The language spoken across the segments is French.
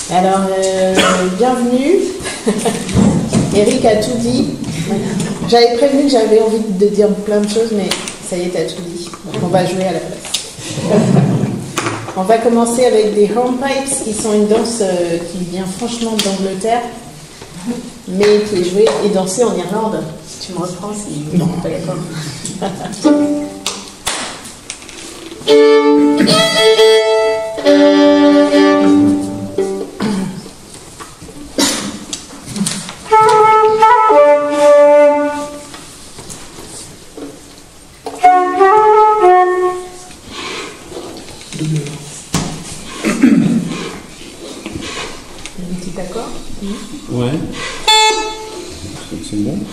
Alors, bienvenue. Eric a tout dit. J'avais prévenu que j'avais envie de dire plein de choses, mais ça y est, t'as tout dit. Donc on va jouer à la place. On va commencer avec des hornpipes, qui sont une danse qui vient franchement d'Angleterre, mais qui est jouée et dansée en Irlande. Si tu me reprends, si non, pas d'accord. Ouais. C'est bon.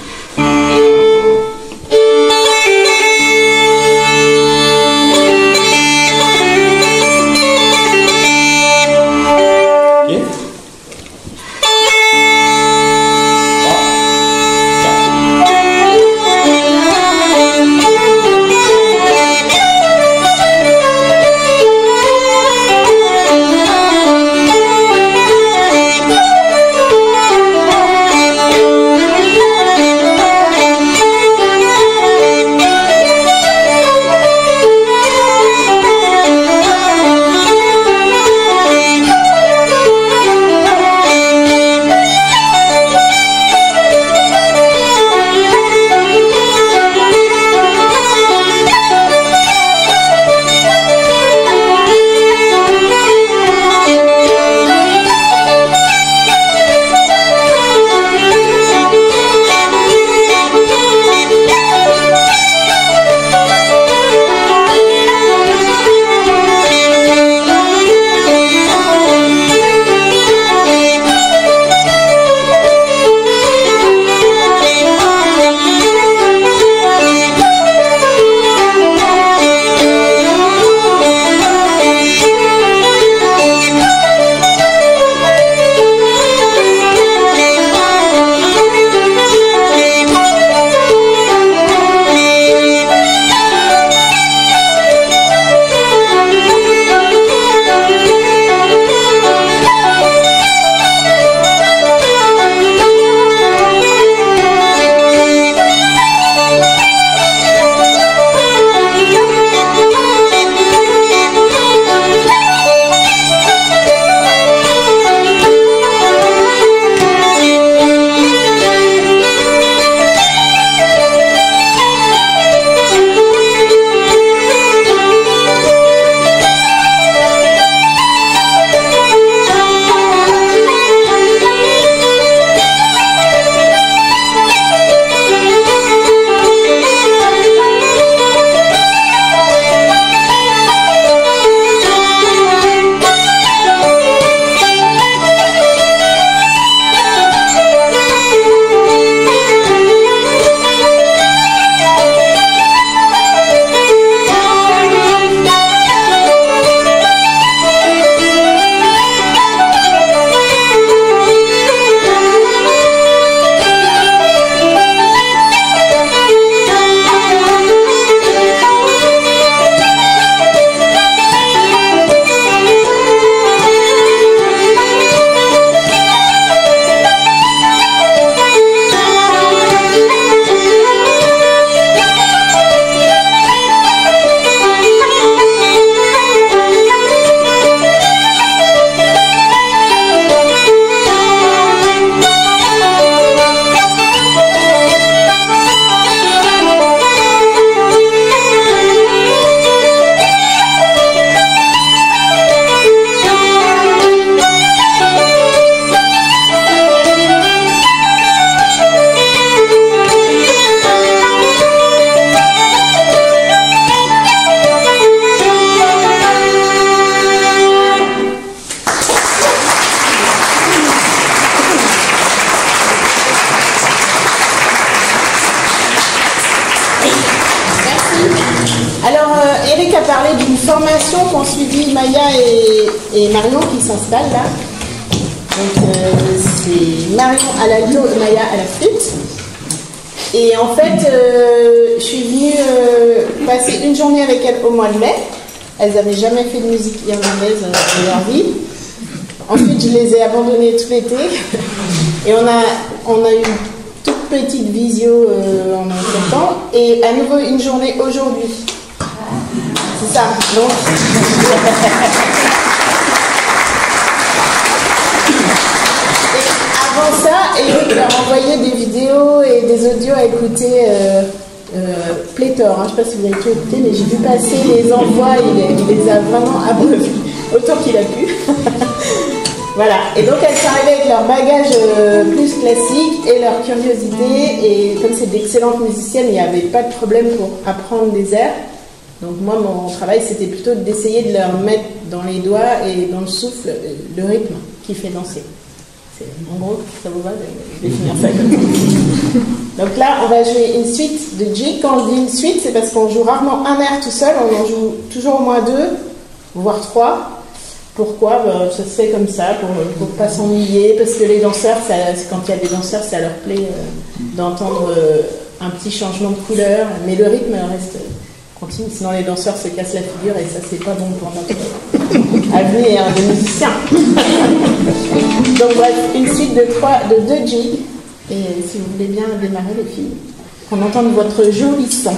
Qu'on suivit Maya et Marion qui s'installent là. Donc c'est Marion à l'alto et Maya à la flûte. Et en fait, je suis venue passer une journée avec elles au mois de mai. Elles n'avaient jamais fait de musique irlandaise de leur vie. Ensuite, je les ai abandonnés tout l'été. Et on a eu une toute petite visio en septembre. Et à nouveau une journée aujourd'hui. C'est ça. Donc... Avant ça, Eric leur envoyait des vidéos et des audios à écouter pléthore. Je ne sais pas si vous avez tout écouté, mais j'ai vu passer les envois, il les a vraiment abreuvés, autant qu'il a pu. Voilà, et donc elles sont arrivées avec leur bagage plus classique et leur curiosité, et comme c'est d'excellentes musiciennes, il n'y avait pas de problème pour apprendre des airs. Donc moi, mon travail, c'était plutôt d'essayer de leur mettre dans les doigts et dans le souffle le rythme qui fait danser. En gros, ça vous va? Je vais finir ça comme ça. Donc là, on va jouer une suite de G. Quand je dis une suite, c'est parce qu'on joue rarement un air tout seul, on en joue toujours au moins 2, voire 3. Pourquoi? Ça se fait comme ça, pour pas s'ennuyer, parce que les danseurs, quand il y a des danseurs, ça leur plaît d'entendre un petit changement de couleur, mais le rythme reste continu, sinon les danseurs se cassent la figure et ça, c'est pas bon pour notre avenir de musicien. Donc bref, une suite de 2 G, et si vous voulez bien démarrer les filles, qu'on entende votre joli son.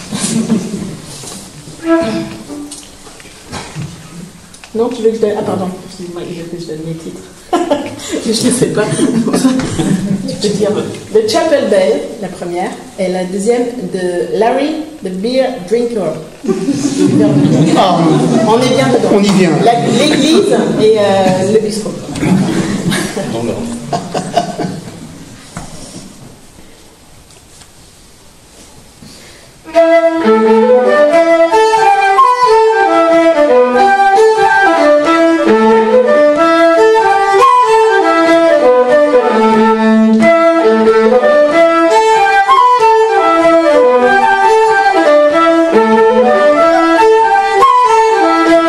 Non, tu veux que je donne... Ah pardon, excuse-moi, il veut que je donne les titres. Je ne sais pas. Je peux dire The Chapel Bell, la première, et la deuxième de Larry, the Beer Drinker. On est bien dedans. On y vient. L'église et le bistrot. Dans l'ordre.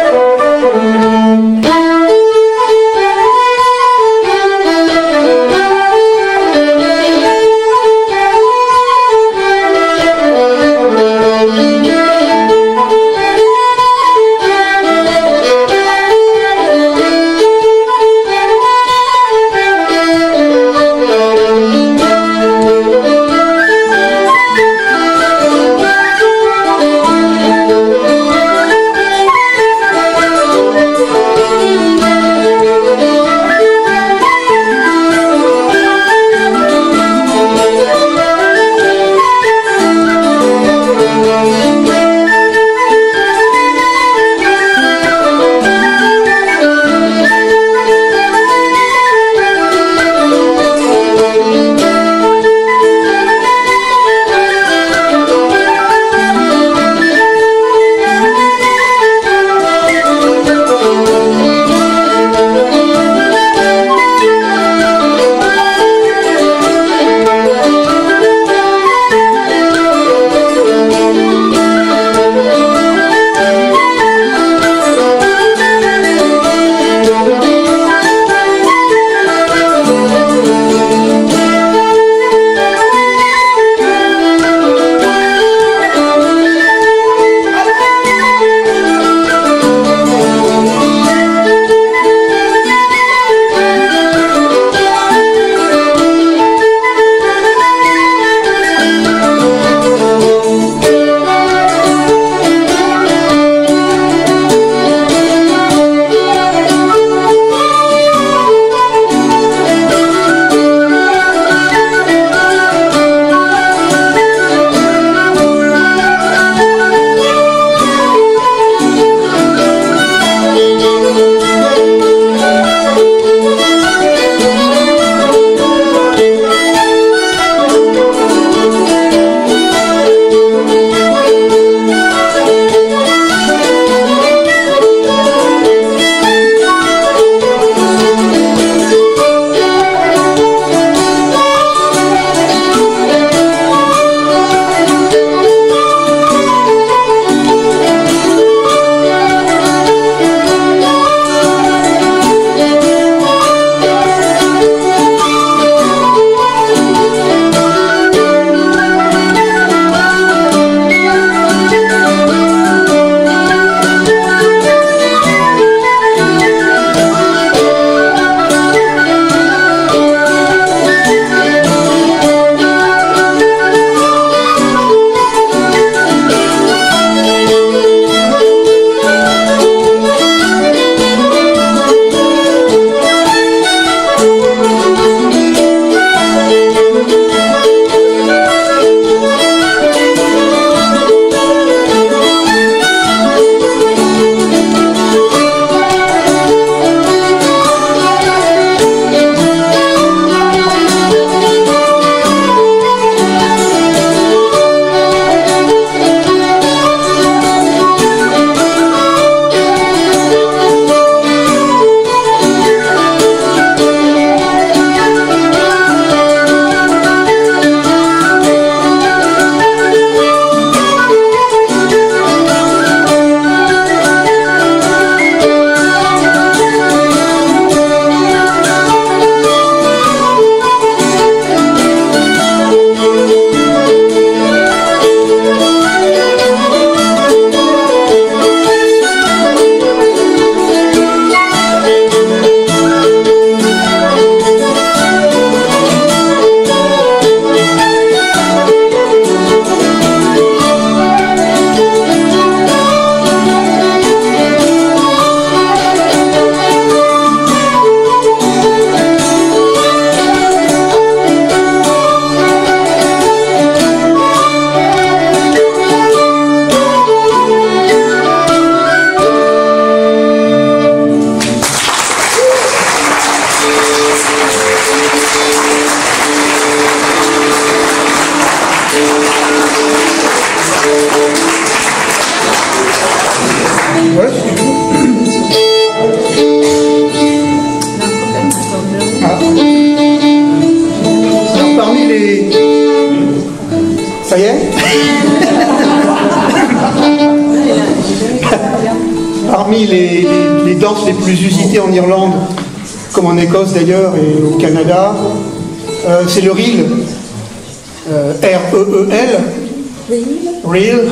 Thank you. les danses les plus usitées en Irlande, comme en Écosse d'ailleurs et au Canada. C'est le reel, R-E-E-L, reel,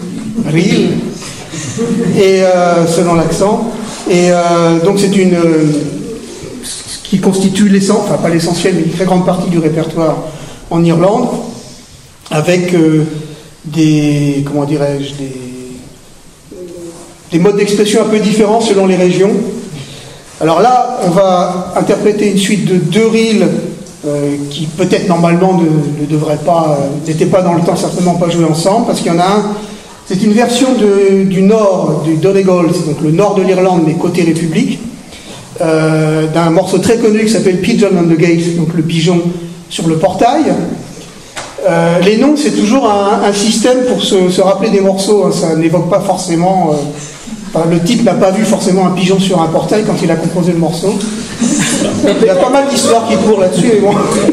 et selon l'accent. Et donc c'est une ce qui constitue l'essentiel, enfin pas l'essentiel, mais une très grande partie du répertoire en Irlande, avec des, comment dirais-je, des modes d'expression un peu différents selon les régions. Alors là, on va interpréter une suite de 2 reels qui peut-être normalement n'étaient pas dans le temps, certainement pas joués ensemble, parce qu'il y en a un, c'est une version du nord, du Donegal, c'est donc le nord de l'Irlande, mais côté République, d'un morceau très connu qui s'appelle Pigeon on the Gate, donc le pigeon sur le portail. Les noms, c'est toujours un système pour se rappeler des morceaux, hein, ça n'évoque pas forcément... le type n'a pas vu forcément un pigeon sur un portail quand il a composé le morceau. Il y a pas mal d'histoires qui courent là-dessus, mais bon.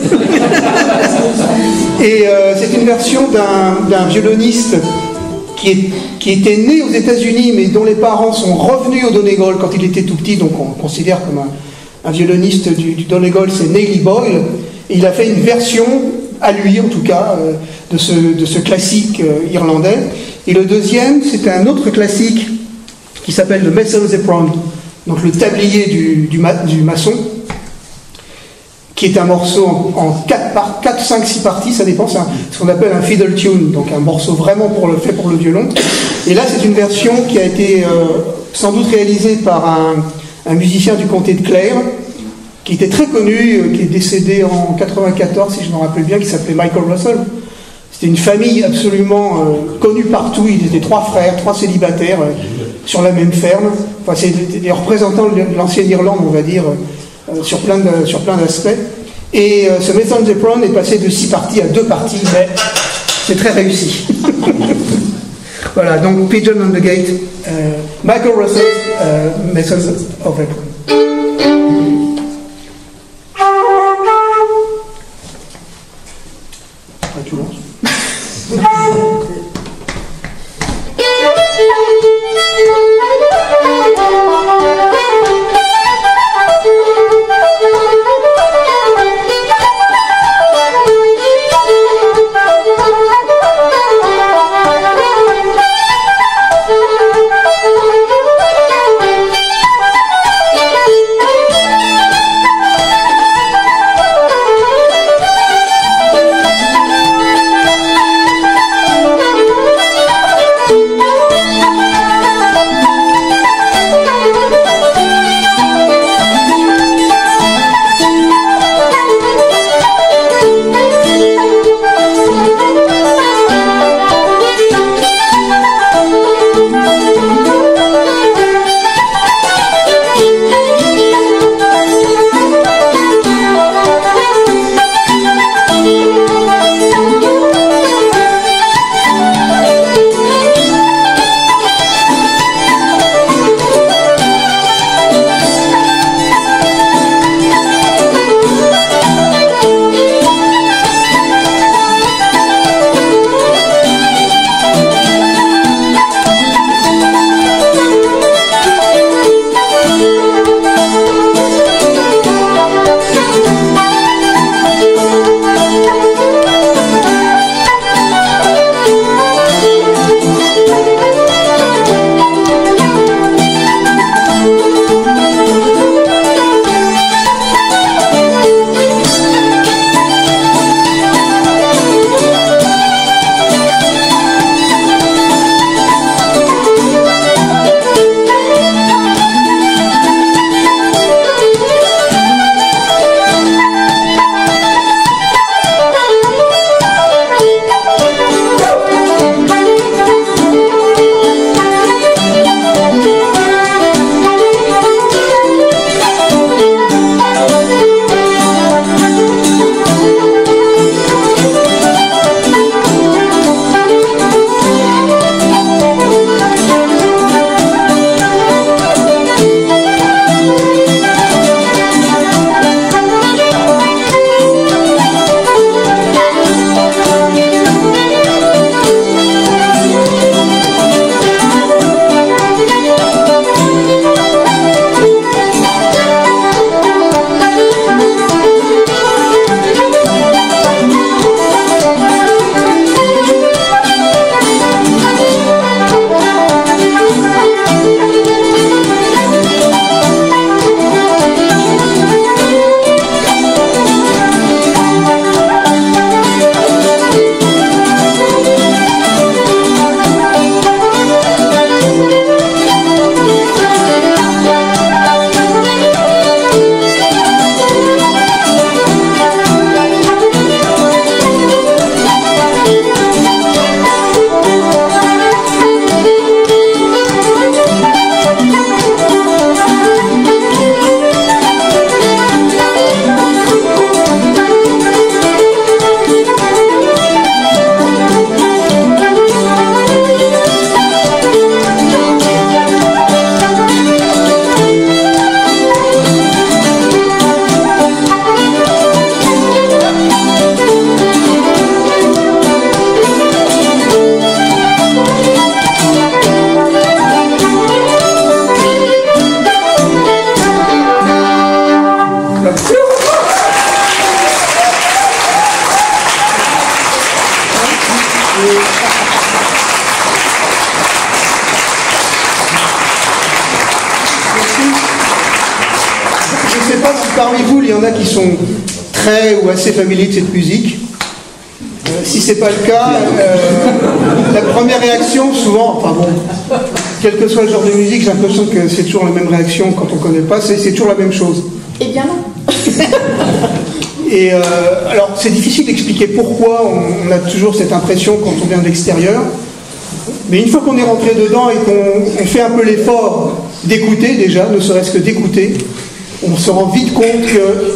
Et c'est une version d'un violoniste qui était né aux États-Unis, mais dont les parents sont revenus au Donegal quand il était tout petit, donc on considère comme un violoniste du Donegal, c'est Neil Boyle. Et il a fait une version, à lui en tout cas, de ce classique irlandais. Et le deuxième, c'est un autre classique qui s'appelle le Mason's Apron, donc le tablier du maçon, qui est un morceau en 4, 5, 6 parties, ça dépend, c'est ce qu'on appelle un fiddle tune, donc un morceau vraiment fait pour le violon. Et là, c'est une version qui a été sans doute réalisée par un musicien du comté de Clare, qui était très connu, qui est décédé en 94, si je me rappelle bien, qui s'appelait Michael Russell. C'était une famille absolument connue partout, ils étaient 3 frères, 3 célibataires, sur la même ferme. Enfin, c'est des représentants de l'ancienne Irlande, on va dire, sur plein d'aspects. Et ce Mason's Apron est passé de 6 parties à 2 parties, mais c'est très réussi. Voilà, donc Pigeon on the Gate, Michael Russell, Mason's Apron. Tu lances. pas si parmi vous, il y en a qui sont très ou assez familiers de cette musique. Si c'est pas le cas, la première réaction, souvent, enfin bon, quel que soit le genre de musique, j'ai l'impression que c'est toujours la même réaction quand on connaît pas, c'est toujours la même chose. Eh bien non. Et alors, c'est difficile d'expliquer pourquoi on a toujours cette impression quand on vient de l'extérieur. Mais une fois qu'on est rentré dedans et qu'on fait un peu l'effort d'écouter déjà, ne serait-ce que d'écouter, on se rend vite compte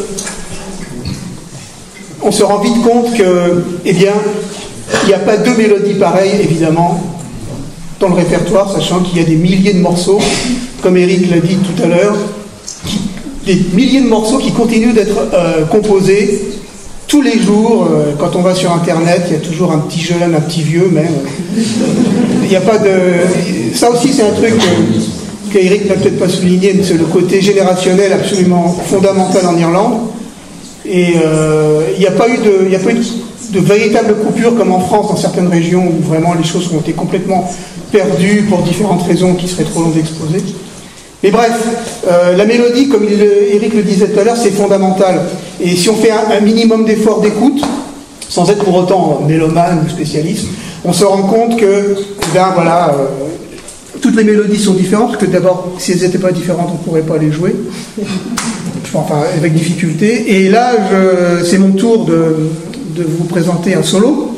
que, eh bien, il n'y a pas deux mélodies pareilles, évidemment, dans le répertoire, sachant qu'il y a des milliers de morceaux, comme Eric l'a dit tout à l'heure, des milliers de morceaux qui continuent d'être composés tous les jours. Quand on va sur Internet, il y a toujours un petit jeune, un petit vieux, même. Il n'y a pas de... Ça aussi, c'est un truc qu'Eric n'a peut-être pas souligné, mais c'est le côté générationnel absolument fondamental en Irlande. Et il n'y a pas eu de véritable coupure comme en France, dans certaines régions où vraiment les choses ont été complètement perdues pour différentes raisons qui seraient trop longues d'exposer. Mais bref, la mélodie, comme Eric le disait tout à l'heure, c'est fondamental. Et si on fait un minimum d'effort d'écoute, sans être pour autant mélomane ou spécialiste, on se rend compte que, ben voilà, toutes les mélodies sont différentes, parce que d'abord, si elles n'étaient pas différentes, on ne pourrait pas les jouer. Enfin, avec difficulté. Et là, c'est mon tour de vous présenter un solo,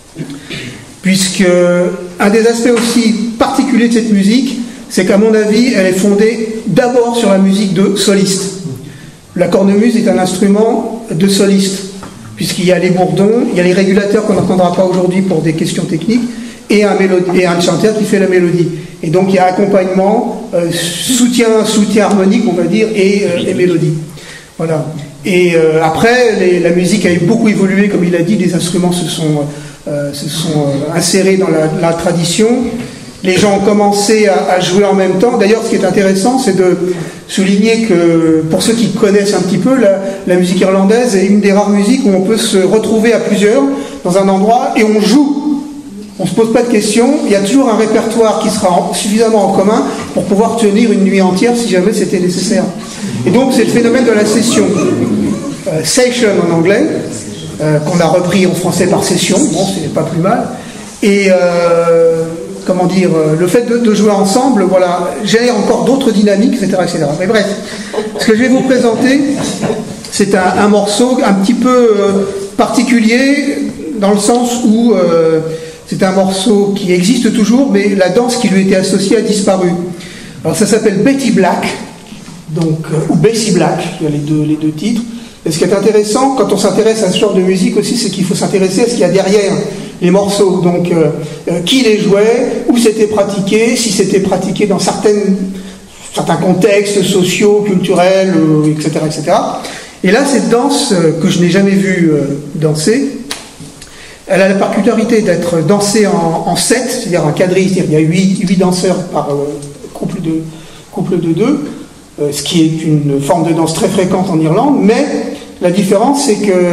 puisque un des aspects aussi particuliers de cette musique, c'est qu'à mon avis, elle est fondée d'abord sur la musique de soliste. La cornemuse est un instrument de soliste, puisqu'il y a les bourdons, il y a les régulateurs qu'on n'entendra pas aujourd'hui pour des questions techniques, et un chanteur qui fait la mélodie. Et donc il y a accompagnement, soutien harmonique, on va dire, et mélodie. Voilà. Et après, la musique a beaucoup évolué, comme il a dit, les instruments se sont insérés dans la tradition. Les gens ont commencé à jouer en même temps. D'ailleurs, ce qui est intéressant, c'est de souligner que, pour ceux qui connaissent un petit peu, la musique irlandaise est une des rares musiques où on peut se retrouver à plusieurs dans un endroit et on joue. On ne se pose pas de questions. Il y a toujours un répertoire qui sera suffisamment en commun pour pouvoir tenir une nuit entière si jamais c'était nécessaire. Et donc, c'est le phénomène de la session. Session en anglais, qu'on a repris en français par session. Bon, ce n'est pas plus mal. Et... comment dire, le fait de jouer ensemble, voilà, génère encore d'autres dynamiques, etc., etc. Mais bref, ce que je vais vous présenter, c'est un morceau un petit peu particulier, dans le sens où c'est un morceau qui existe toujours, mais la danse qui lui était associée a disparu. Alors ça s'appelle Betty Black, donc, ou Bessie Black, il y a les deux titres. Et ce qui est intéressant, quand on s'intéresse à ce genre de musique aussi, c'est qu'il faut s'intéresser à ce qu'il y a derrière les morceaux. Donc, qui les jouait, où c'était pratiqué, si c'était pratiqué dans certains contextes sociaux, culturels, etc., etc. Et là, cette danse que je n'ai jamais vue danser, elle a la particularité d'être dansée en 7, c'est-à-dire en quadrille, c'est-à-dire il y a 8 danseurs par couple de 2. Ce qui est une forme de danse très fréquente en Irlande, mais la différence c'est que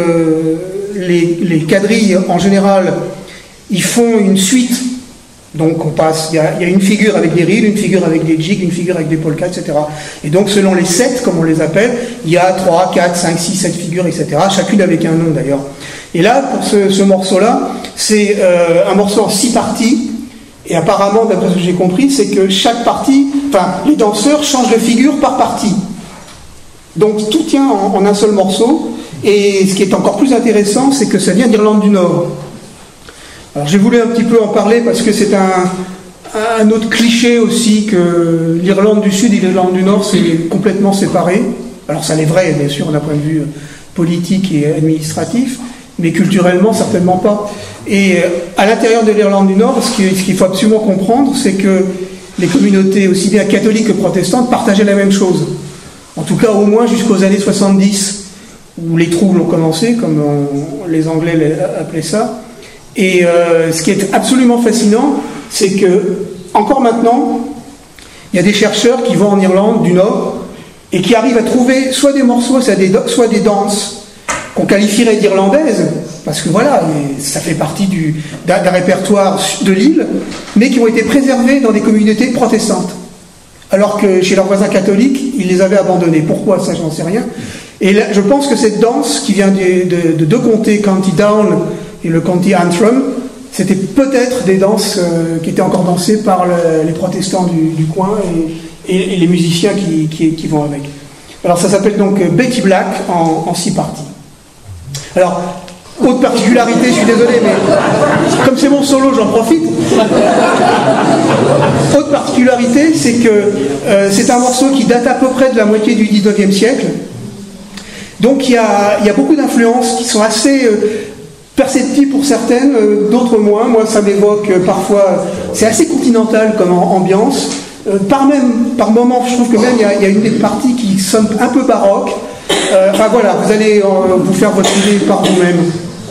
les quadrilles en général ils font une suite, donc on passe, il y a une figure avec des reels, une figure avec des jigs, une figure avec des polkas, etc. Et donc selon les 7 comme on les appelle, il y a 3, 4, 5, 6, 7 figures, etc. Chacune avec un nom d'ailleurs. Et là pour ce morceau là, c'est un morceau en 6 parties. Et apparemment, d'après ce que j'ai compris, c'est que chaque partie, enfin, les danseurs changent de figure par partie. Donc tout tient en un seul morceau. Et ce qui est encore plus intéressant, c'est que ça vient d'Irlande du Nord. Alors j'ai voulu un petit peu en parler parce que c'est un autre cliché aussi que l'Irlande du Sud et l'Irlande du Nord, c'est complètement séparé. Alors ça l'est vrai, bien sûr, d'un point de vue politique et administratif, mais culturellement, certainement pas. Et à l'intérieur de l'Irlande du Nord, ce qu'il faut absolument comprendre, c'est que les communautés, aussi bien catholiques que protestantes, partageaient la même chose. En tout cas, au moins jusqu'aux années 70, où les troubles ont commencé, comme les Anglais appelaient ça. Et ce qui est absolument fascinant, c'est que, encore maintenant, il y a des chercheurs qui vont en Irlande du Nord et qui arrivent à trouver soit des morceaux, soit des danses qu'on qualifierait d'irlandaises, parce que voilà, ça fait partie d'un répertoire de l'île, mais qui ont été préservés dans des communautés protestantes. alors que chez leurs voisins catholiques, ils les avaient abandonnés. Pourquoi? Ça, j'en sais rien. Et là, je pense que cette danse qui vient de deux comtés, County Down et le County Antrim, c'était peut-être des danses qui étaient encore dansées par les protestants du coin et les musiciens qui vont avec. Alors ça s'appelle donc Betty Black en 6 parties. Alors, autre particularité, je suis désolé, mais comme c'est mon solo, j'en profite. Autre particularité, c'est que c'est un morceau qui date à peu près de la moitié du 19e siècle. Donc il y a beaucoup d'influences qui sont assez perceptibles pour certaines, d'autres moins. Moi, ça m'évoque parfois, c'est assez continental comme ambiance. Par moments, je trouve que même il y a une des parties qui sonne un peu baroque. Enfin voilà, vous allez vous faire votre idée par vous-même.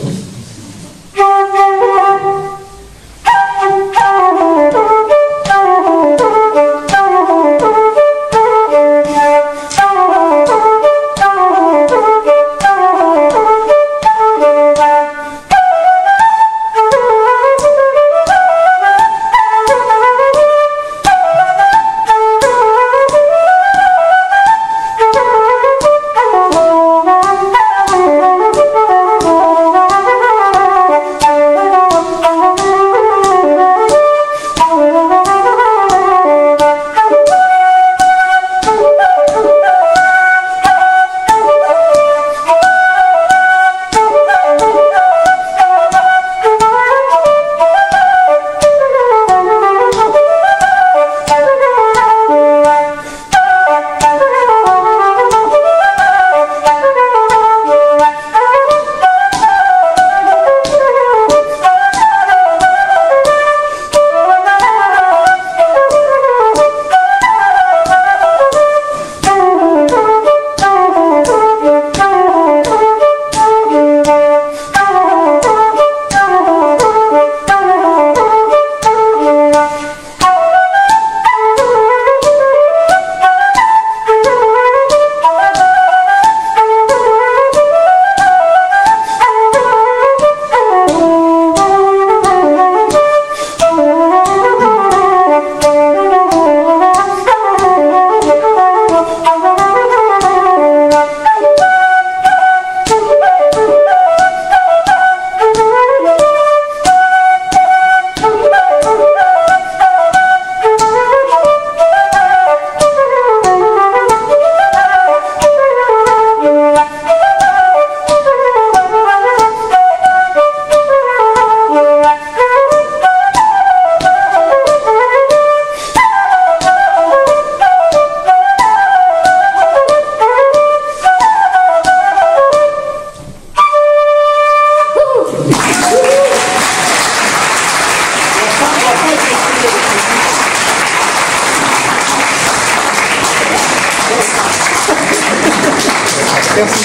Merci.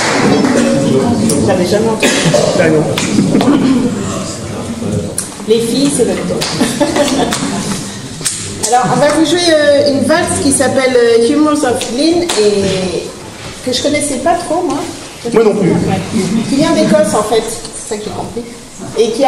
J'avais jamais entendu. Ah non. Les filles, c'est le temps. Alors, on va vous jouer une valse qui s'appelle Humors of Glyn et que je connaissais pas trop, moi. Moi non plus. Ouais. Qui vient d'Écosse, en fait. C'est ça qui est compliqué. Et qui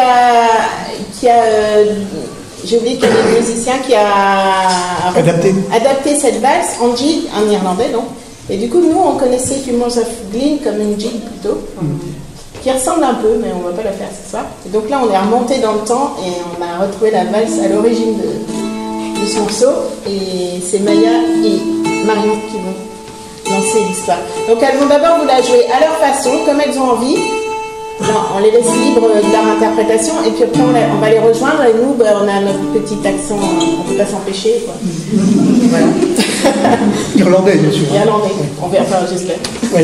a j'ai oublié qu'il y avait un musicien qui a adapté cette valse en jig, en irlandais donc. Et du coup, nous, on connaissait Humors of Glyn comme une jig plutôt, qui ressemble un peu, mais on ne va pas la faire ce soir. Et donc là, on est remonté dans le temps et on a retrouvé la valse à l'origine de ce morceau. Et c'est Maya et Marion qui vont lancer l'histoire. Donc elles vont d'abord vous la jouer à leur façon, comme elles ont envie. Non, on les laisse libres de leur interprétation et puis après on va les rejoindre et nous on a notre petit accent, on ne peut pas s'empêcher quoi. Voilà. Irlandais bien sûr. Irlandais, on verra faire j'espère. Oui.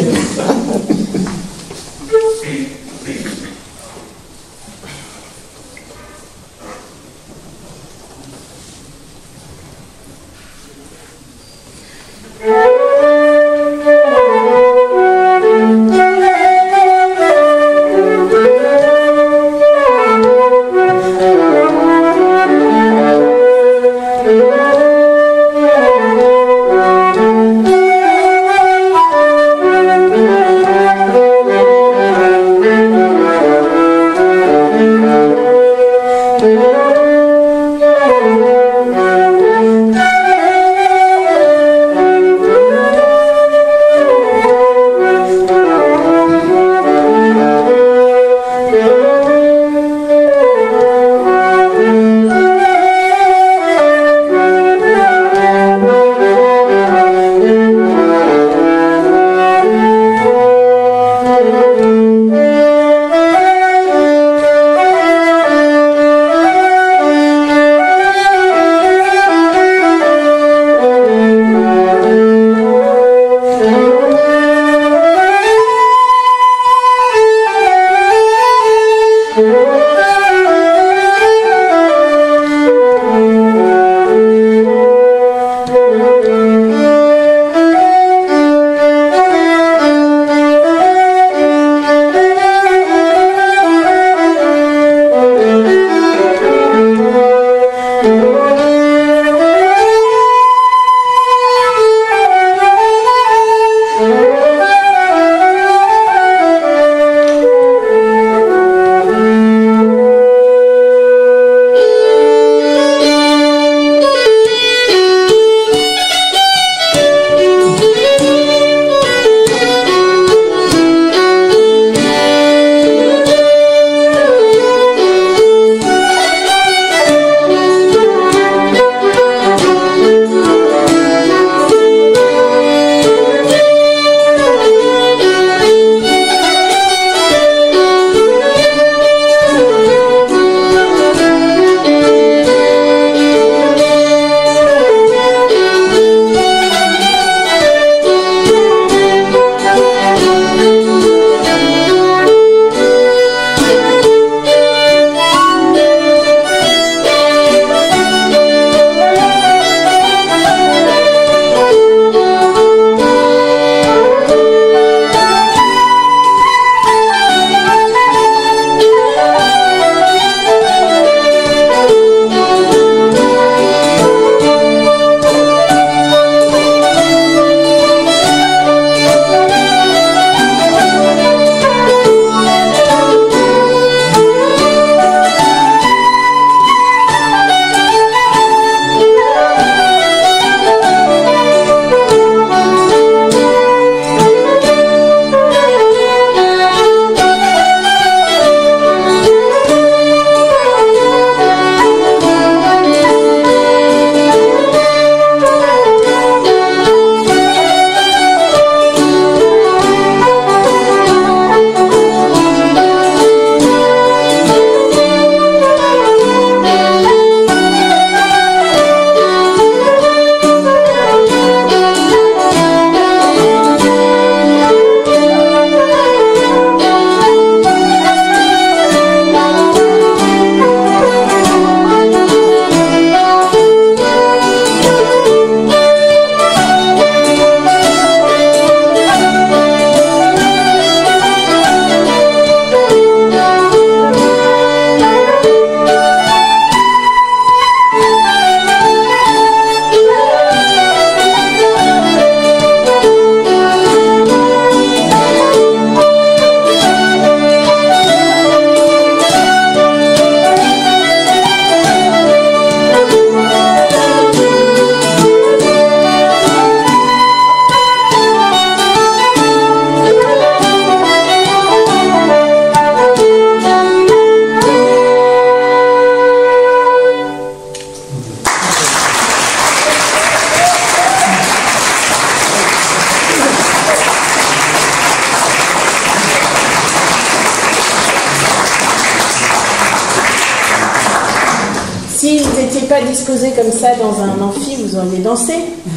pas disposé comme ça dans un amphi, vous auriez dansé.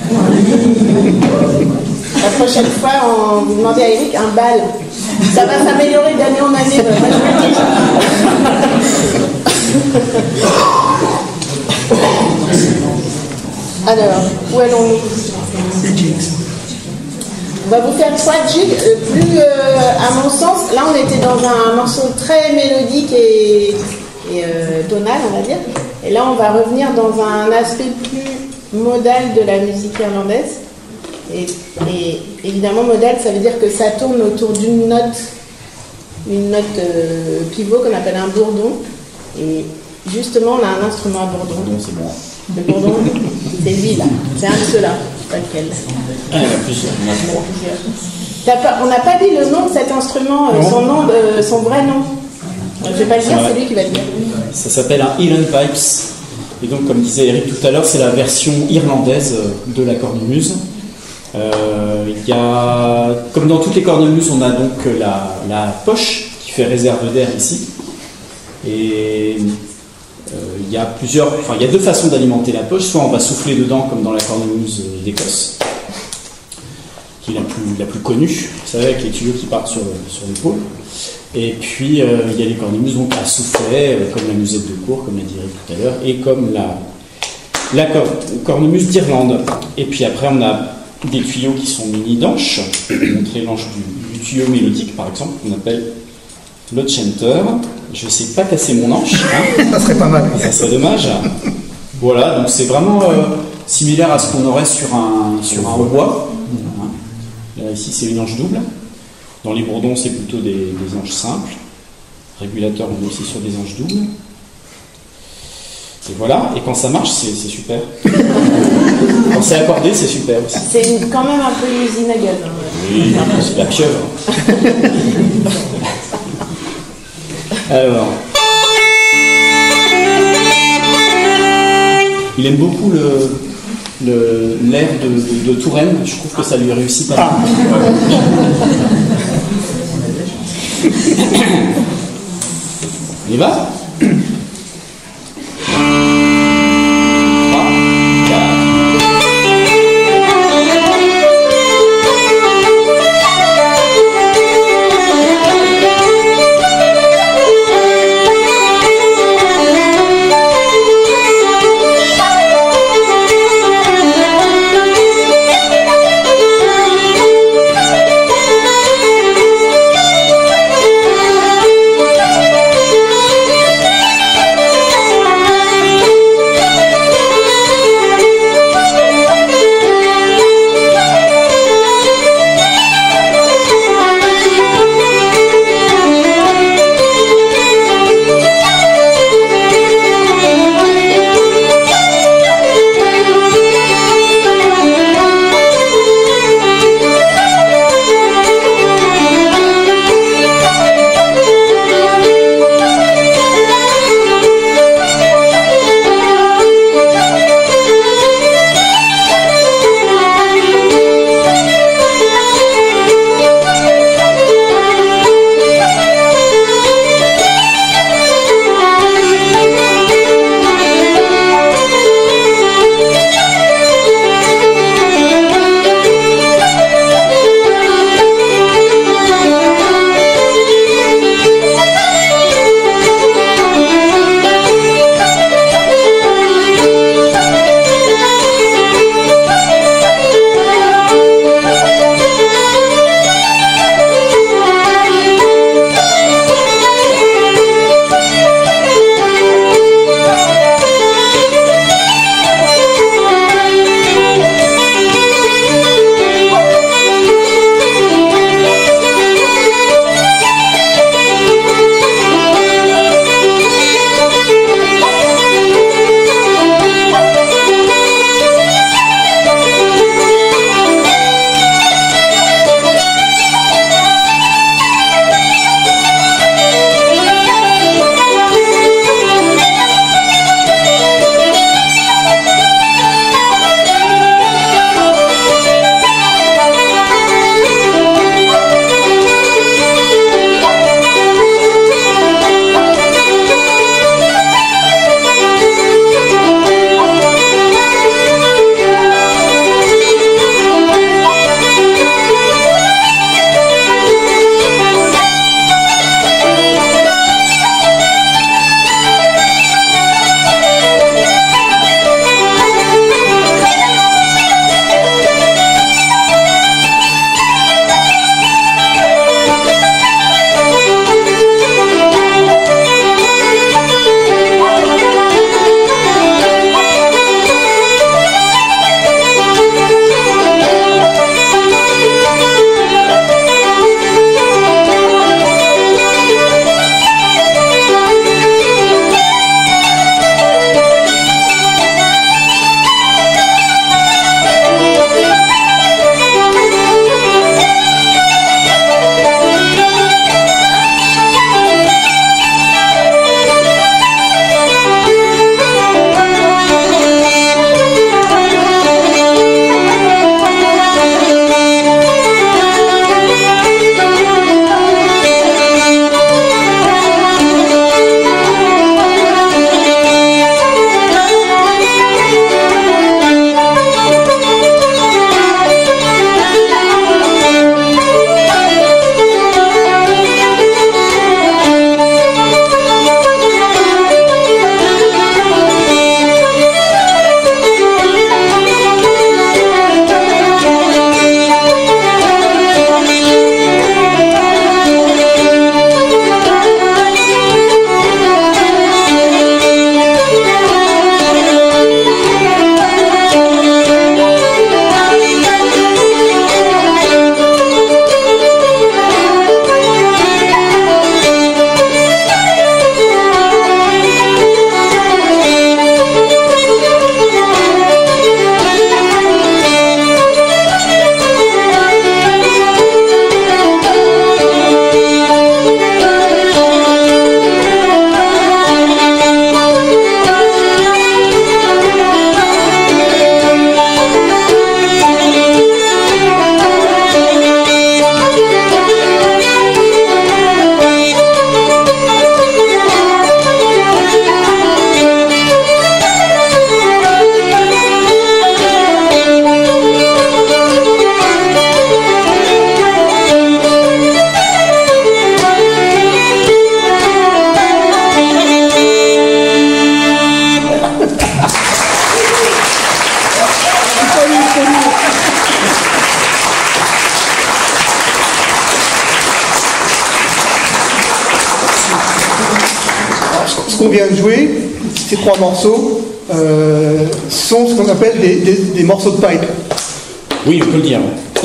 La prochaine fois, on vous demandez à Eric un bal. Ça va s'améliorer d'année en année. Moi, je vous le dis. Alors, où allons-nous? On va vous faire 3 jigs. Plus, à mon sens, là on était dans un morceau très mélodique et tonal, on va dire. Et là on va revenir dans un aspect plus modal de la musique irlandaise. Et évidemment, modal, ça veut dire que ça tourne autour d'une note pivot qu'on appelle un bourdon. Et justement, on a un instrument à bourdon. C'est bon. Le bourdon, c'est lui là. C'est un de ceux-là. Pas lequel. Ah, il y en a plusieurs. Il y en a 3. On n'a pas dit le nom de cet instrument, son vrai nom. Je ne vais pas le dire, c'est lui qui va le dire. Ça s'appelle un Highland Pipes. Et donc, comme disait Eric tout à l'heure, c'est la version irlandaise de la cornemuse. Il y a, comme dans toutes les cornemuses, on a donc la poche qui fait réserve d'air ici. Et il y a il y a 2 façons d'alimenter la poche. Soit on va souffler dedans, comme dans la cornemuse d'Écosse, qui est la plus connue, vous savez, avec les tuyaux qui partent sur l'épaule. Et puis il y a les cornemuses donc à soufflet, comme la musette de cour, comme l'a dit Eric tout à l'heure, et comme la cornemuse d'Irlande. Et puis après on a des tuyaux qui sont mini-danches. Je vais montrer l'anche du tuyau mélodique, par exemple, qu'on appelle le chanter. Je ne sais pas casser mon anche. Hein. Ça serait pas mal. Ça serait dommage. Voilà, donc c'est vraiment similaire à ce qu'on aurait sur un hautbois. Hein. Là, ici, c'est une anche double. Dans les bourdons, c'est plutôt des anches simples. Régulateurs, on est aussi sur des anches doubles. Et voilà, et quand ça marche, c'est super. Quand c'est accordé, c'est super aussi. C'est quand même un peu une usine à gaz. Hein. Oui, c'est la pieuvre. Alors, il aime beaucoup l'air de Touraine. Je trouve que ça lui réussit pas mal. On y va? 3, 4. qu'on vient de jouer, ces 3 morceaux, sont ce qu'on appelle des morceaux de pipe. Oui, on peut le dire.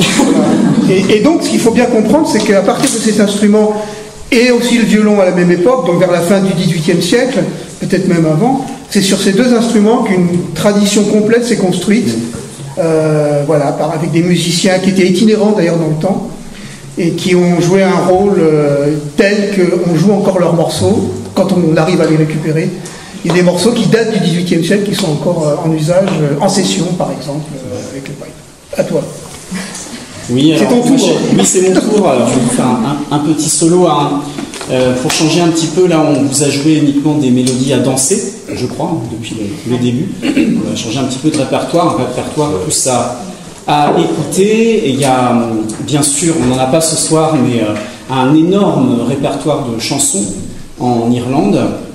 Et donc, ce qu'il faut bien comprendre, c'est qu'à partir de cet instrument, et aussi le violon à la même époque, donc vers la fin du XVIIIe siècle, peut-être même avant, c'est sur ces 2 instruments qu'une tradition complète s'est construite, voilà, avec des musiciens qui étaient itinérants d'ailleurs dans le temps, et qui ont joué un rôle tel qu'on joue encore leurs morceaux, quand on arrive à les récupérer. Il y a des morceaux qui datent du XVIIIe siècle, qui sont encore en usage, en session par exemple, avec le pipe. À toi. Oui, c'est ton tour. Oui, c'est mon tour. Alors, je vais vous faire un petit solo. Pour changer un petit peu, là, on vous a joué uniquement des mélodies à danser, je crois, depuis le début. On va changer un petit peu de répertoire, un répertoire plus à écouter. Et il y a, bien sûr, on n'en a pas ce soir, mais un énorme répertoire de chansons en Irlande.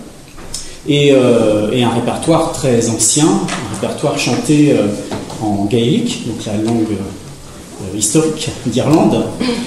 Et un répertoire très ancien, un répertoire chanté en gaélique, donc la langue historique d'Irlande,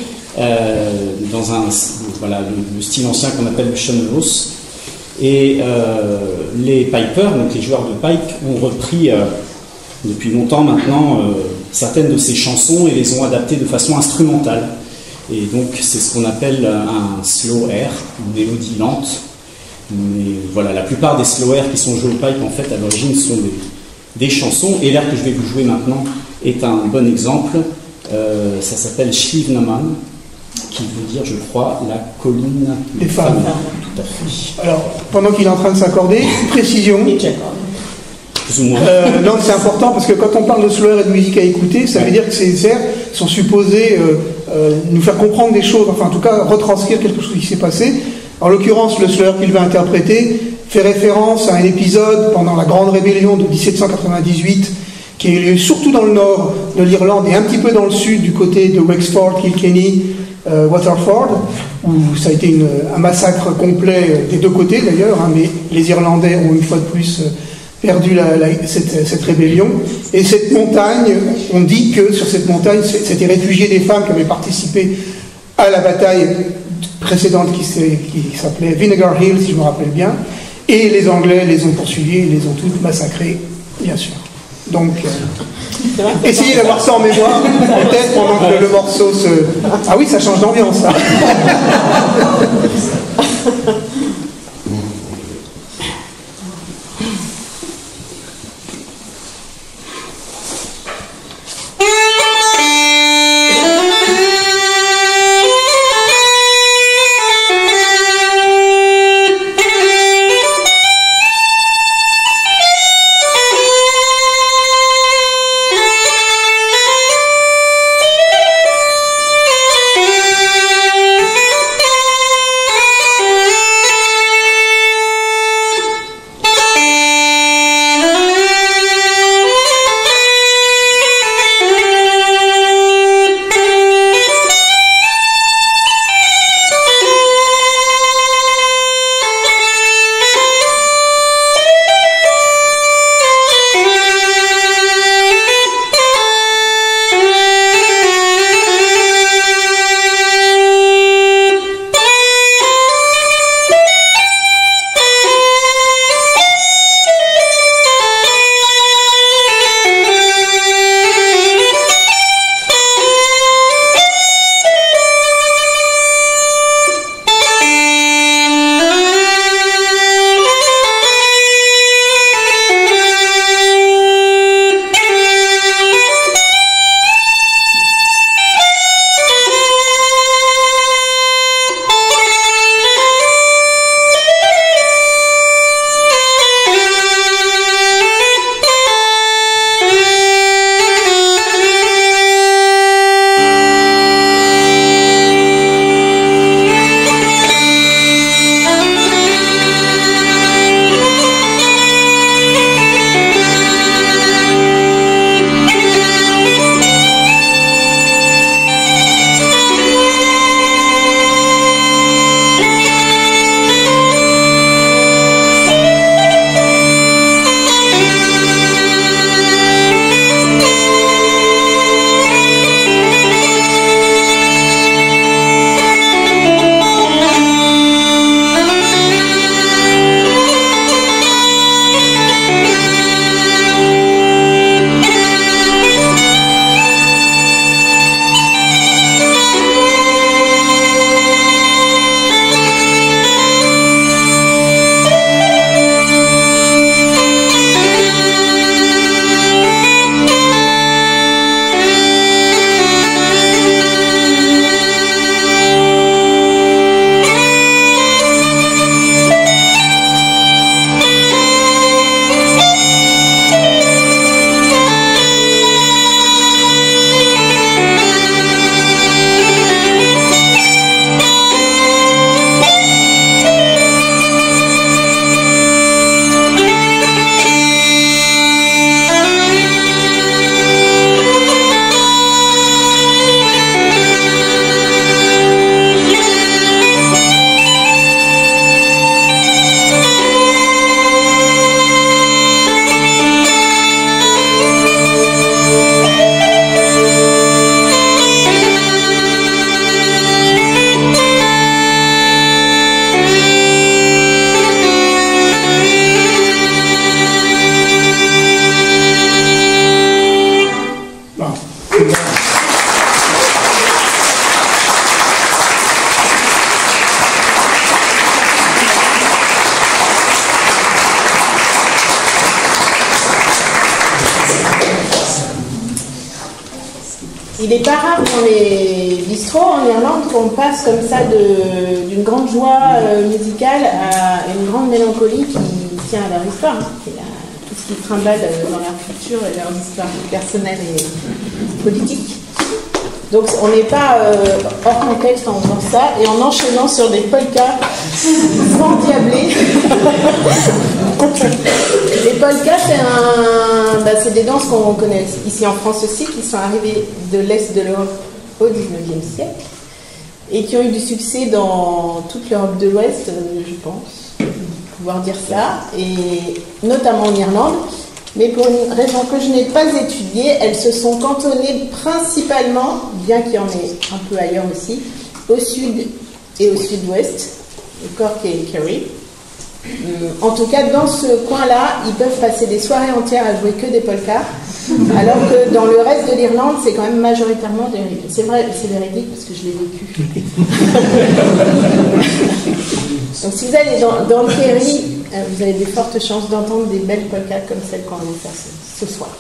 dans voilà, le style ancien qu'on appelle le sean-nós. Et les pipers, donc les joueurs de pipe, ont repris depuis longtemps maintenant certaines de ces chansons et les ont adaptées de façon instrumentale. Et donc c'est ce qu'on appelle un slow air, une mélodie lente. Mais voilà, la plupart des slow air qui sont joués au pipe, en fait, à l'origine, sont des chansons. Et l'air que je vais vous jouer maintenant est un bon exemple. Ça s'appelle Slievenaman, qui veut dire, je crois, la colline des femmes. Tout à fait. Alors, pendant qu'il est en train de s'accorder, précision. Plus ou moins. Non, c'est important parce que quand on parle de slow air et de musique à écouter, ça veut dire que ces airs sont supposés nous faire comprendre des choses, enfin en tout cas retranscrire quelque chose qui s'est passé. En l'occurrence, le slow air qu'il va interpréter fait référence à un épisode pendant la Grande Rébellion de 1798 qui a eu lieu surtout dans le nord de l'Irlande et un petit peu dans le sud du côté de Wexford, Kilkenny, Waterford, où ça a été un massacre complet des 2 côtés d'ailleurs, hein, mais les Irlandais ont une fois de plus perdu cette rébellion. Et cette montagne, on dit que sur cette montagne s'étaient réfugiées des femmes qui avaient participé à la bataille précédente qui s'appelait Vinegar Hill, si je me rappelle bien, et les Anglais les ont poursuivis, les ont toutes massacrées, bien sûr. Donc, essayez d'avoir ça en mémoire, peut-être pendant que le morceau se... Ah oui, ça change d'ambiance, ça. Il n'est pas rare dans les bistrots en Irlande qu'on passe comme ça d'une grande joie musicale à une grande mélancolie qui tient à leur histoire. C'est tout ce qui trimballe dans leur culture et leur histoire personnelle et politique. Donc on n'est pas hors contexte en faisant ça et en enchaînant sur des polkas endiablés. Les polkas, c'est des danses qu'on connaît ici en France aussi, qui sont arrivées de l'Est de l'Europe au XIXe siècle et qui ont eu du succès dans toute l'Europe de l'Ouest, je pense, pouvoir dire ça, et notamment en Irlande. Mais pour une raison que je n'ai pas étudiée, elles se sont cantonnées principalement, bien qu'il y en ait un peu ailleurs aussi, au sud et au sud-ouest, Cork et Kerry. En tout cas, dans ce coin-là, ils peuvent passer des soirées entières à jouer que des polkas, alors que dans le reste de l'Irlande, c'est quand même majoritairement des rythmes. C'est vrai, c'est véridique parce que je l'ai vécu. Donc si vous allez dans le Kerry, vous avez de fortes chances d'entendre des belles polkas comme celle qu'on va vous faire ce soir.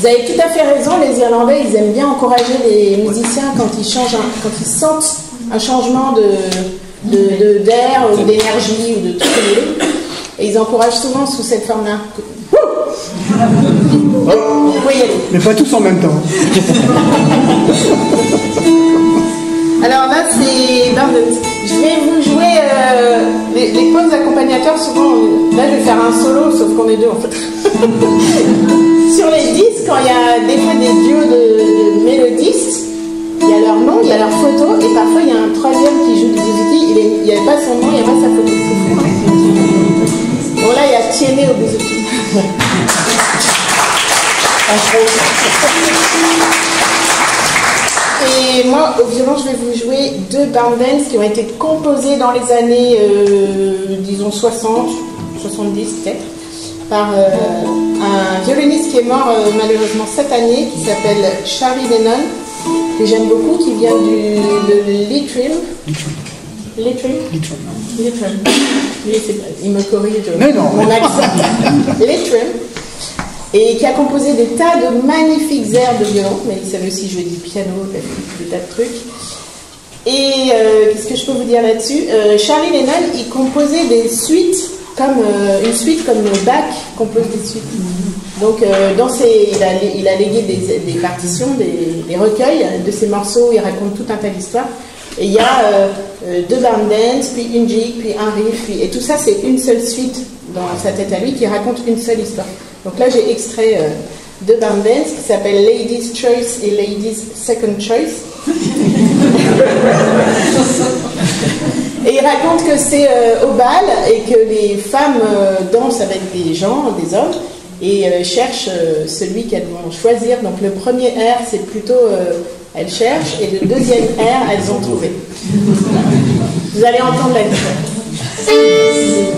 Vous avez tout à fait raison, les Irlandais, ils aiment bien encourager les musiciens quand ils sentent un changement d'air ou d'énergie ou de tout ce que vous voulez. Et ils encouragent souvent sous cette forme-là. Vous pouvez y aller. Mais pas tous en même temps. Alors là, c'est Bardens. Je vais vous jouer les pauses accompagnateurs. Souvent, là, je vais faire un solo, sauf qu'on est deux en fait. Sur les disques, quand il y a des fois des duos de mélodistes, il y a leur nom, il y a leur photo, et parfois il y a un troisième qui joue du bouzouki. Il n'y a pas son nom, il n'y a pas sa photo. Bon, là, il y a Tiéné au bouzouki. Et moi, au violon, je vais vous jouer deux Bardens qui ont été composés dans les années, disons 60, 70 peut-être, par un violoniste qui est mort malheureusement cette année, qui s'appelle Charlie Lennon, que j'aime beaucoup, qui vient de Leitrim. Leitrim. Il me corrige. Mais non. Mon accent. Leitrim. Et qui a composé des tas de magnifiques airs de violon, mais il savait aussi jouer du piano, des tas de trucs. Et qu'est-ce que je peux vous dire là-dessus? Charlie Lennon, il composait des suites, comme une suite comme Bach compose des suites. Donc, il a légué des partitions, des recueils de ses morceaux, il raconte tout un tas d'histoires. Et il y a deux Bardens, puis une jig, puis un riff, et tout ça, c'est une seule suite dans sa tête à lui qui raconte une seule histoire. Donc là, j'ai extrait deux Bardens qui s'appellent Ladies' Choice et Ladies' Second Choice. Et il raconte que c'est au bal et que les femmes dansent avec des gens, des hommes, et cherchent celui qu'elles vont choisir. Donc le premier air, c'est plutôt elles cherchent, et le deuxième air, elles ont trouvé. Vous allez entendre la différence.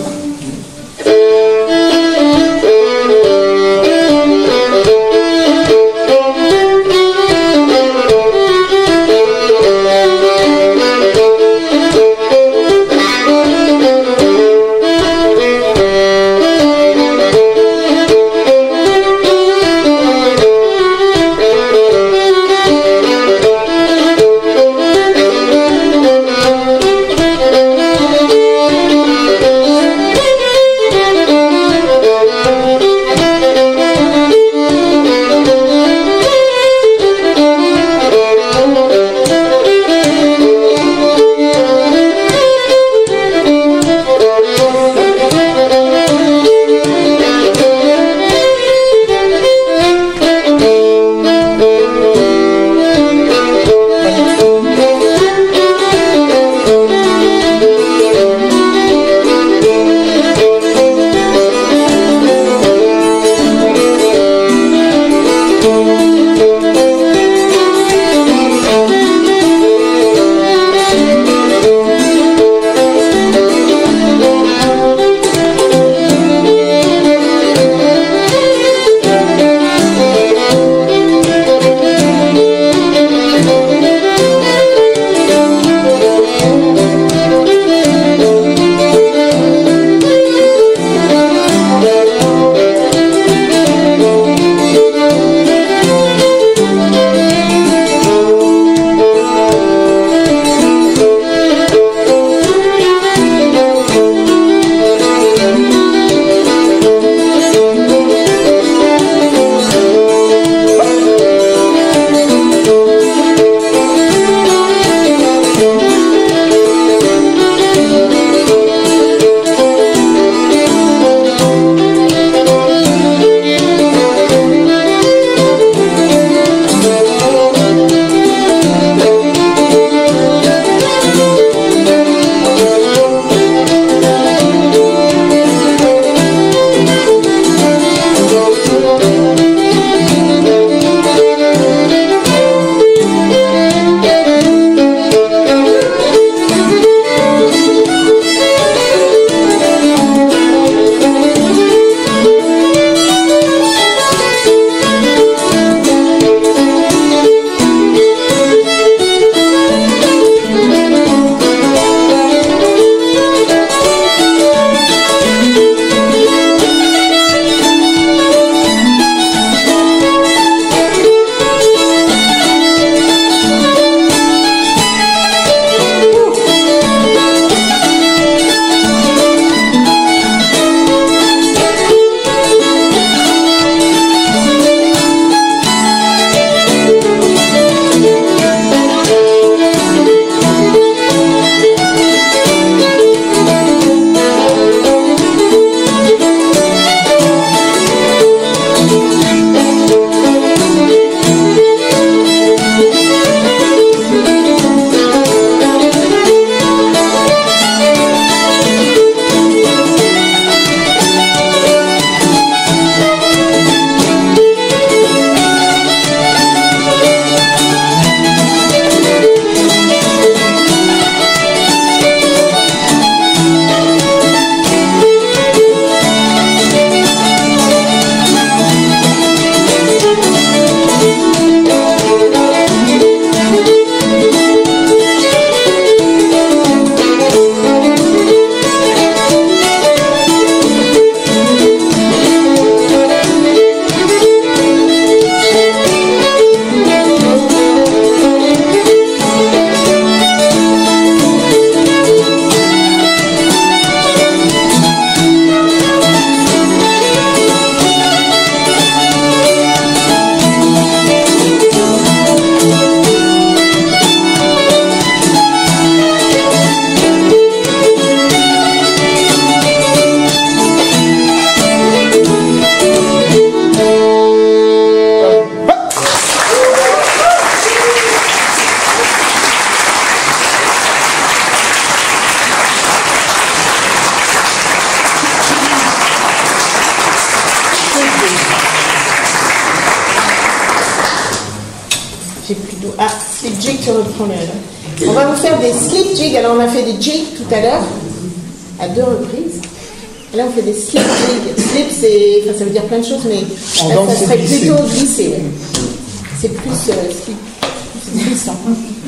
Ah, slip jig, tu reprends le... On va vous faire des slip jigs. Alors, on a fait des jigs tout à l'heure, à 2 reprises. Et là, on fait des slip jigs. Slip, c'est... Enfin, ça veut dire plein de choses, mais là, ça serait plutôt glissé. Ouais. C'est plus slip. C'est glissant.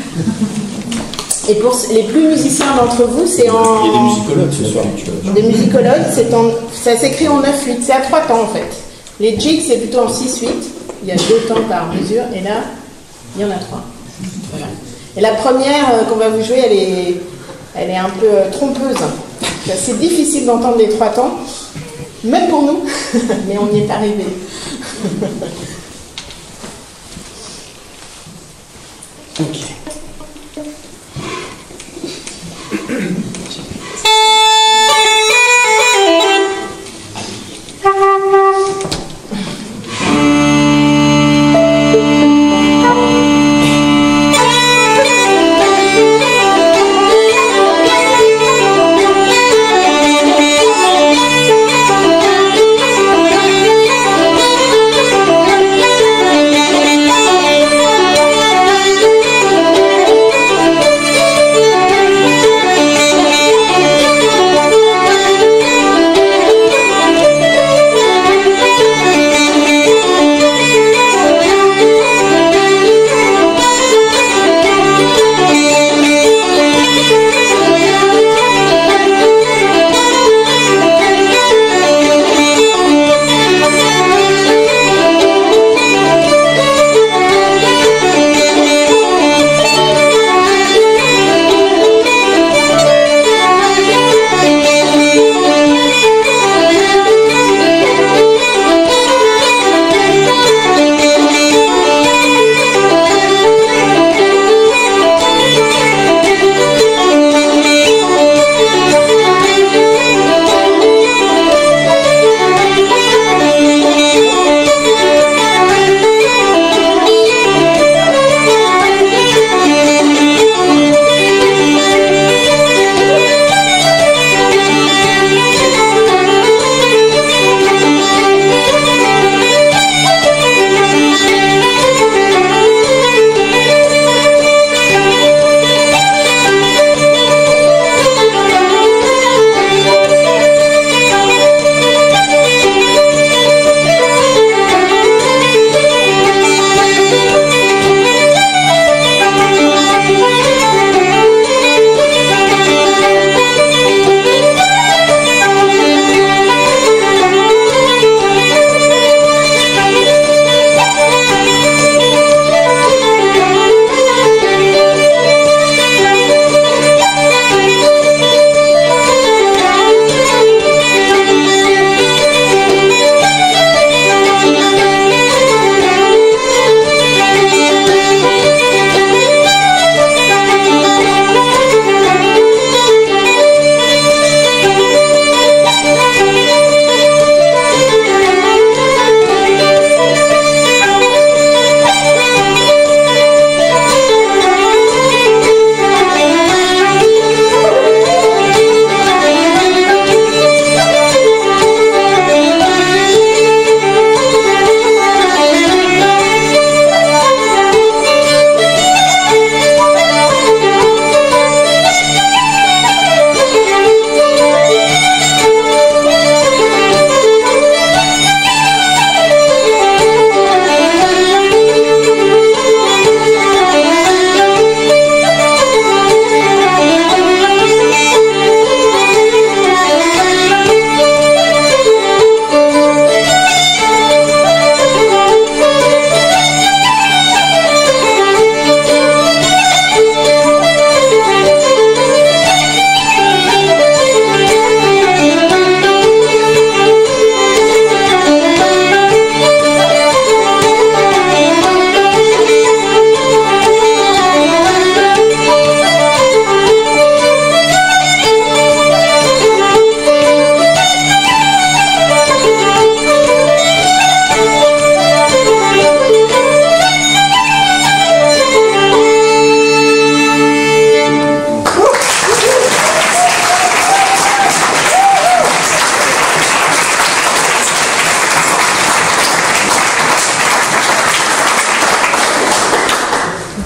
Et pour les plus musiciens d'entre vous, c'est en... Il y a des musicologues ce soir. Des musicologues, ça s'écrit en 9-8. C'est à 3 temps, en fait. Les jigs, c'est plutôt en 6-8. Il y a 2 temps par mesure. Et là, il y en a 3. Voilà. Et la première qu'on va vous jouer, elle est un peu trompeuse. C'est difficile d'entendre les 3 temps, même pour nous, mais on y est arrivé. Ok. Thank you.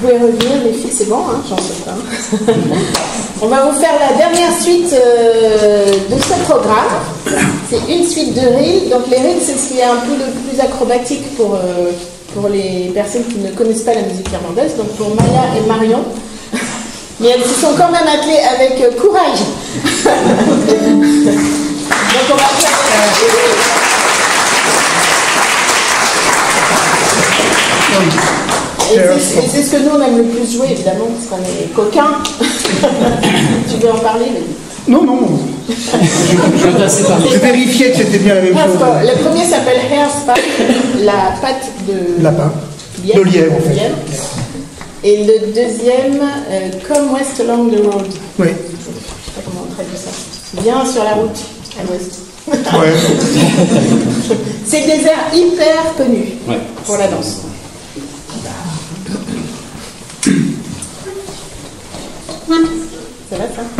pouvez revenir, les filles, c'est bon, hein, j'en sais pas. On va vous faire la dernière suite de ce programme. C'est une suite de reels. Donc les reels, c'est ce qui est un peu le plus acrobatique pour les personnes qui ne connaissent pas la musique irlandaise. Donc pour Maya et Marion. Mais elles se sont quand même attelées avec courage. Donc on va faire... Et c'est ce que nous on aime le plus jouer, évidemment, parce qu'on est coquins. Tu veux en parler, mais... Non. Je vérifiais que c'était bien la même chose. Le premier s'appelle Hairspy, la patte de lapin, de lièvre en fait. Et le deuxième, Come West Along the Road. Oui. Je sais pas comment on traduit ça. Viens sur la route à l'ouest. Ouais. C'est des airs hyper connus pour la danse. Ça va ça?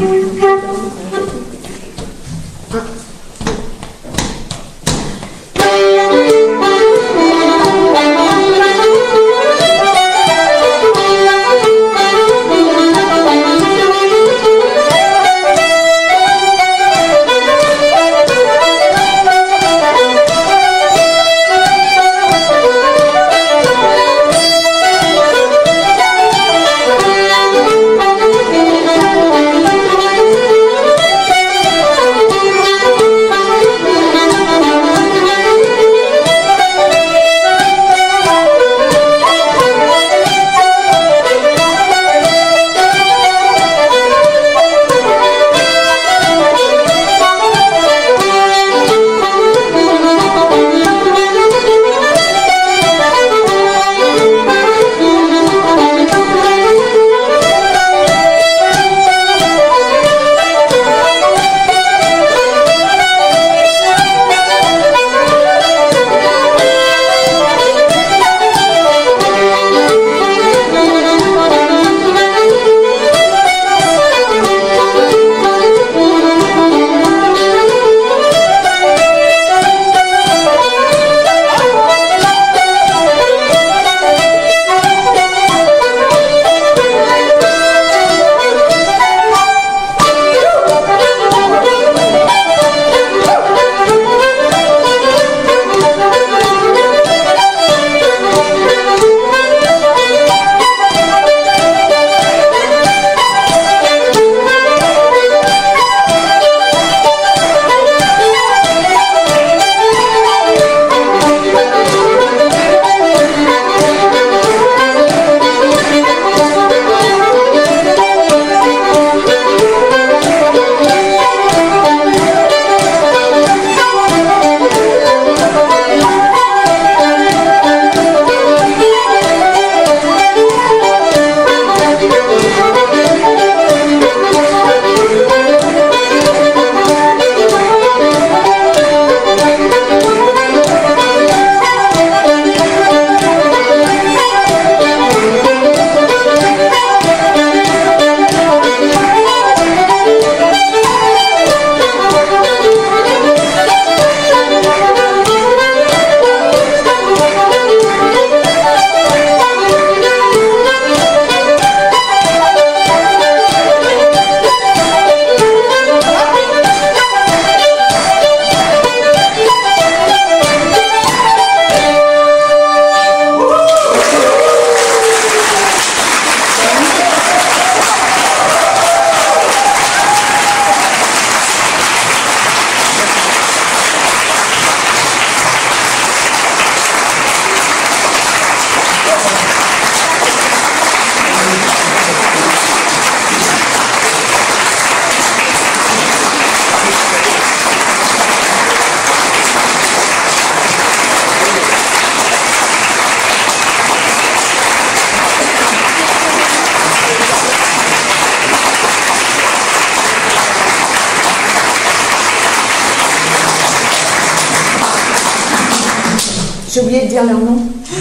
J'ai oublié de dire leur nom.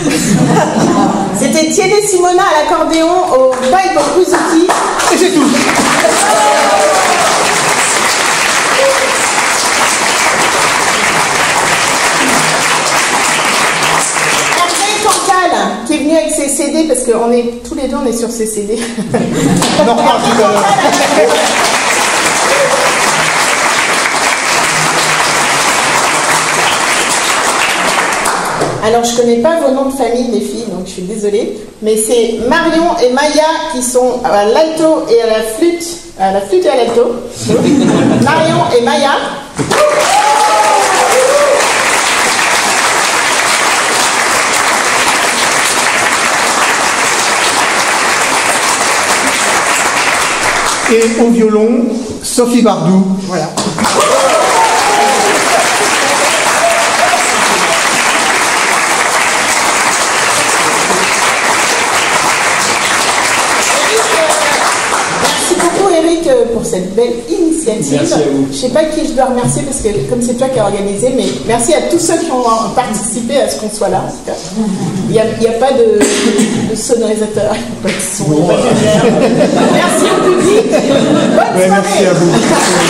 C'était Thierry Simona à l'accordéon, au pipe au Kuzuki. Et c'est tout. Hervé Cantal, qui est venu venu avec ses CD parce que tous les deux on est sur ses CD. On en reparle tout à l'heure. Alors, je connais pas vos noms de famille, les filles, donc je suis désolée. Mais c'est Marion et Maya qui sont à l'alto et à la flûte et à l'alto. Marion et Maya. Et au violon, Sophie Bardou. Voilà. Pour cette belle initiative. Merci à vous. Je ne sais pas qui je dois remercier parce que comme c'est toi qui as organisé, mais merci à tous ceux qui ont participé à ce qu'on soit là. Il n'y a pas de sonorisateur, il n'y a pas de son. Merci au public. Bonne soirée. Merci à vous.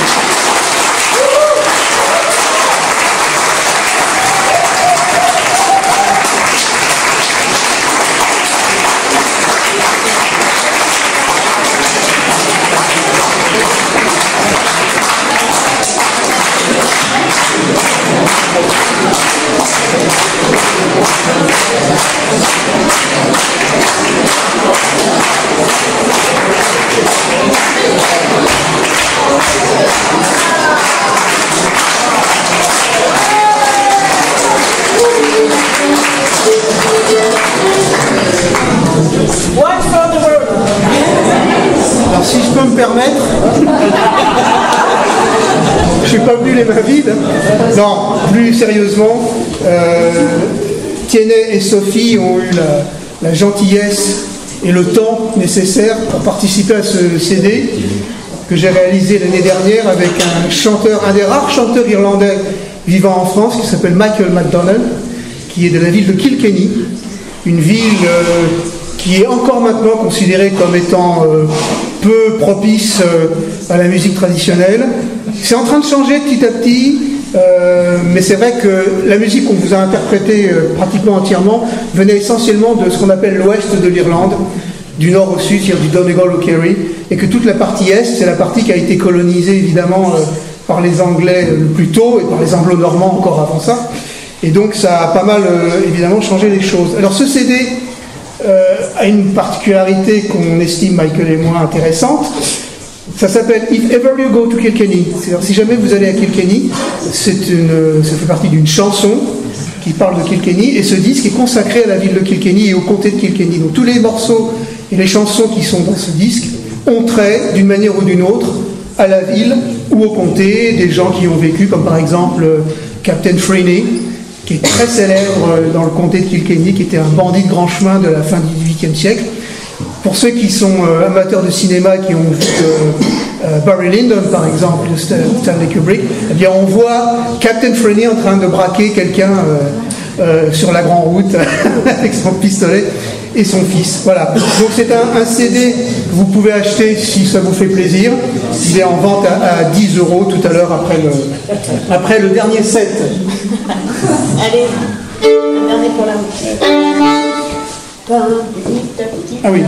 One for the world. Alors si je peux me permettre, je suis pas venu les mains vides. Non, plus sérieusement, Tiennet et Sophie ont eu la gentillesse et le temps nécessaire pour participer à ce CD que j'ai réalisé l'année dernière avec un des rares chanteurs irlandais vivant en France qui s'appelle Michael McDonald, qui est de la ville de Kilkenny, une ville qui est encore maintenant considérée comme étant peu propice à la musique traditionnelle. C'est en train de changer petit à petit, mais c'est vrai que la musique qu'on vous a interprétée pratiquement entièrement venait essentiellement de ce qu'on appelle l'ouest de l'Irlande, du nord au sud, c'est-à-dire du Donegal au Kerry, et que toute la partie est, c'est la partie qui a été colonisée évidemment par les Anglais plus tôt et par les Anglo-Normands encore avant ça. Et donc ça a pas mal évidemment changé les choses. Alors ce CD a une particularité qu'on estime, Michael et moi, intéressante. Ça s'appelle If Ever You Go to Kilkenny. C'est-à-dire si jamais vous allez à Kilkenny, ça fait partie d'une chanson qui parle de Kilkenny, et ce disque est consacré à la ville de Kilkenny et au comté de Kilkenny. Donc tous les morceaux et les chansons qui sont dans ce disque ont trait, d'une manière ou d'une autre, à la ville ou au comté, des gens qui ont vécu, comme par exemple Captain Freeney, qui est très célèbre dans le comté de Kilkenny, qui était un bandit de grand chemin de la fin du XVIIIe siècle. Pour ceux qui sont amateurs de cinéma, qui ont vu Barry Lyndon, par exemple, de Stanley Kubrick, eh bien on voit Captain Freeney en train de braquer quelqu'un sur la grande route avec son pistolet et son fils. Voilà. Donc c'est un CD que vous pouvez acheter si ça vous fait plaisir. Il est en vente à 10 € tout à l'heure après le dernier set. Allez, un dernier pour la route. Ah oui.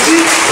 Merci.